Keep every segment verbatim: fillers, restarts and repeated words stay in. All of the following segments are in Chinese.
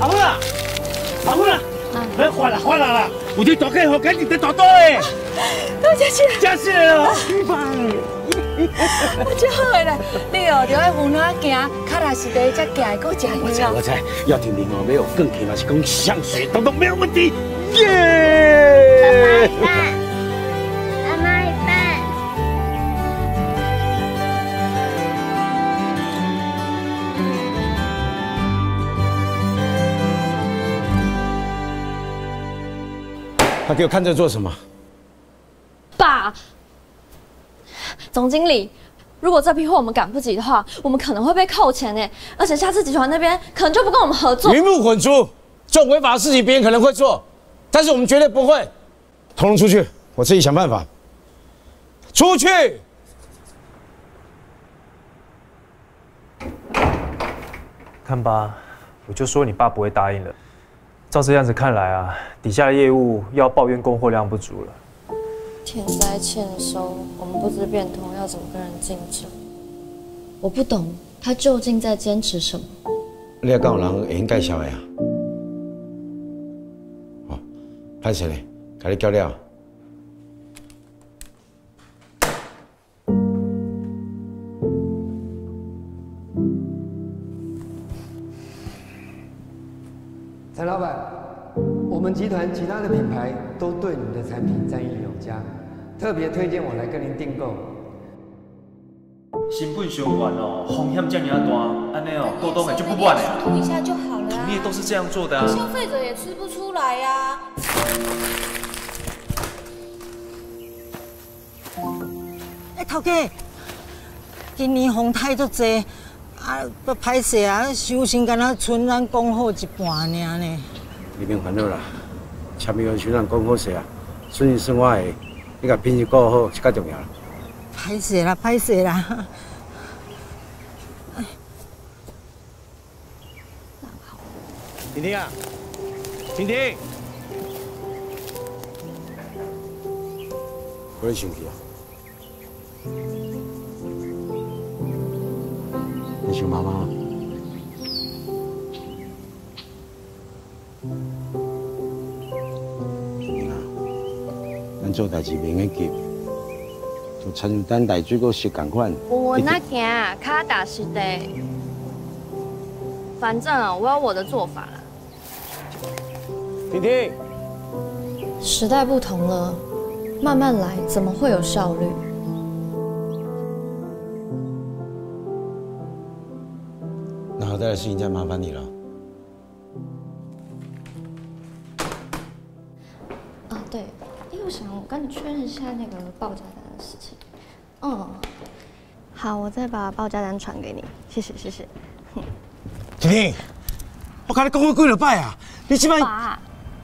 阿母啊，阿母啊，别发啦发啦啦！有啲大家好，赶紧得大多诶！ 多谢谢， 真是哦， 真好诶啦！你哦，就爱温暖行，脚踏实地，才行会够正我远哦。 猜我猜，要听林哦，没有更起码是讲香水，统统没有问题。耶！ 阿妈一半。 他给我看这做什么？ 爸，总经理，如果这批货我们赶不及的话，我们可能会被扣钱呢。而且下次集团那边可能就不跟我们合作。 鱼目混珠，这种违法的事情别人可能会做，但是我们绝对不会。统统出去，我自己想办法。出去！ 看吧，我就说你爸不会答应了。 照这样子看来啊，底下的业务要抱怨供货量不足了。 天灾欠收，我们不知变通，要怎么跟人竞争？我不懂他究竟在坚持什么。 你也敢有人会用介绍的啊？哦，歹势咧，甲你叫了。 陈老板，我们集团其他的品牌都对你的产品赞誉有加，特别推荐我来跟您订购。 成本相关哦，风险这么大，安尼哦，沟通也就不完了。 通一下就好了、啊。 同业都是这样做的啊。 消费者也吃不出来呀、啊。 哎，头家，今年风太足济。 啊，不歹势啊！收成敢若剩咱讲好一半尔呢。 你免烦恼啦，签约收咱讲好势啊，顺利生活的，你甲品质顾好是较重要啦。 歹势啦，歹势啦。 婷婷啊，婷婷，我咧生气啊！ 你想妈妈？婷啊，咱做代志免个急，就亲像等大水果熟共款。 我那行卡打实地，反正啊，我有我的做法啦。 婷婷， 时代不同了，慢慢来，怎么会有效率？ 那好大的事情再麻烦你了。 啊，对，哎，我想我跟你确认一下那个报价单的事情。嗯，好，我再把报价单传给你，谢谢谢谢。 婷婷，我跟你讲过几落摆啊，你即摆。 爸。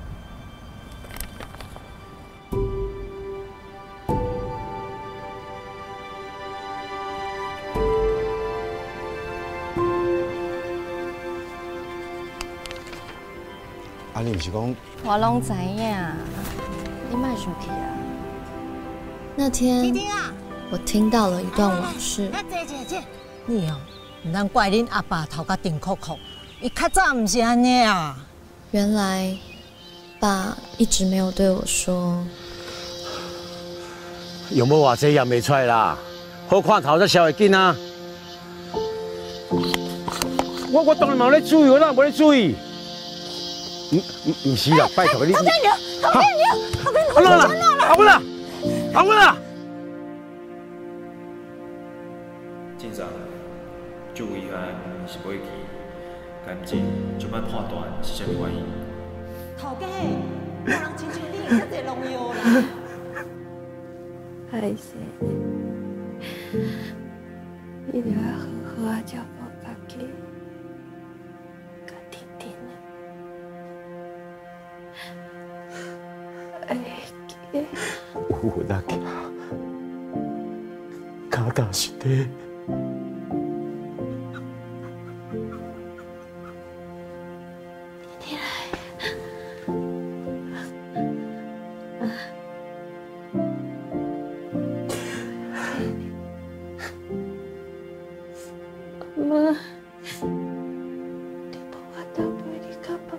啊，你不是讲？ 我拢知影，你莫生气啊。那天，我听到了一段往事。 姐姐姐，你哦，唔通怪恁阿爸头壳顶酷酷，伊较早唔是安尼啊。 原来，爸一直没有对我说。 有冇话这样未出来啦？好看头才消会紧啊！我我当然冇咧注意，我哪冇咧注意？ 唔唔唔是啦，拜托你。 头家娘，头家娘，头家娘， 阿文啦，阿文啦，阿文啦。 警长，就有遗憾是袂记，感情就摆判断是啥物原因。 头家，有人亲像你遮济农药啦。 歹势，你着要好好啊照顾家己。 有那个脚踏实地。 你来。妈，你帮我倒杯你甲爸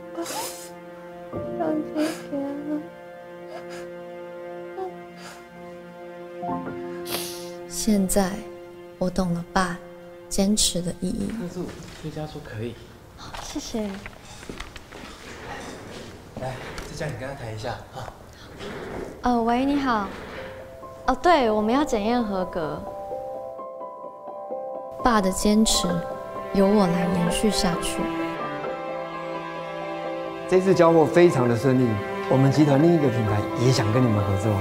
在，我懂了爸坚持的意义。 特助，崔家说可以。 谢谢。 来，再叫你跟他谈一下啊。 呃，喂，你好。哦，对，我们要检验合格。爸的坚持，由我来延续下去。 这次交货非常的顺利，我们集团另一个品牌也想跟你们合作。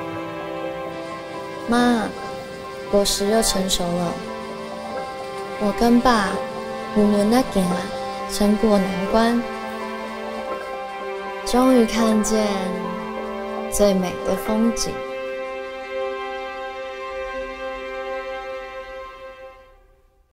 妈，果实又成熟了。我跟爸五轮的行，撑过难关，终于看见最美的风景。